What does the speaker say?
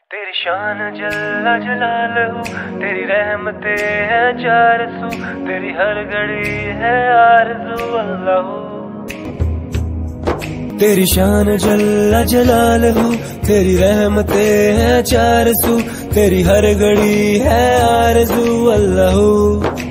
तेरी शान जल्ला जलालहू, तेरी रहमते है चारसू, तेरी हर घड़ी है आरज़ू अल्लाहू। तेरी शान जल्ला जलालहू, तेरी रहमते है चारसू, तेरी हर घड़ी है आरज़ू अल्लाहू।